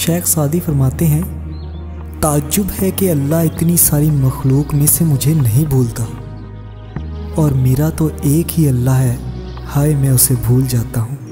شیخ Saadi فرماتے ہیں، تعجب ہے کہ اللہ اتنی ساری مخلوق میں سے مجھے نہیں بھولتا، اور میرا تو ایک ہی اللہ ہے، ہائے میں اسے بھول جاتا ہوں۔